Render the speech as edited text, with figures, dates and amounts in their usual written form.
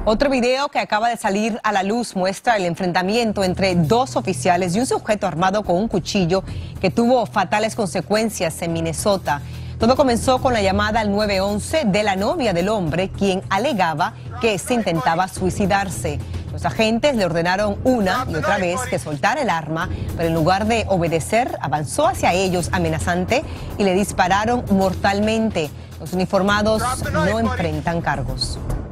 Otro video que acaba de salir a la luz muestra el enfrentamiento entre dos oficiales y un sujeto armado con un cuchillo que tuvo fatales consecuencias en Minnesota. Todo comenzó con la llamada al 911 de la novia del hombre, quien alegaba que se intentaba suicidarse. Los agentes le ordenaron una y otra vez que soltara el arma, pero en lugar de obedecer, avanzó hacia ellos amenazante y le dispararon mortalmente. Los uniformados no enfrentan cargos.